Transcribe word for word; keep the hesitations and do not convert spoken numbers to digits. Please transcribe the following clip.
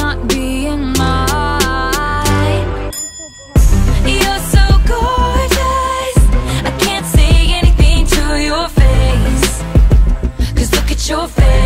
not being mine. You're so gorgeous, I can't say anything to your face, 'cause look at your face.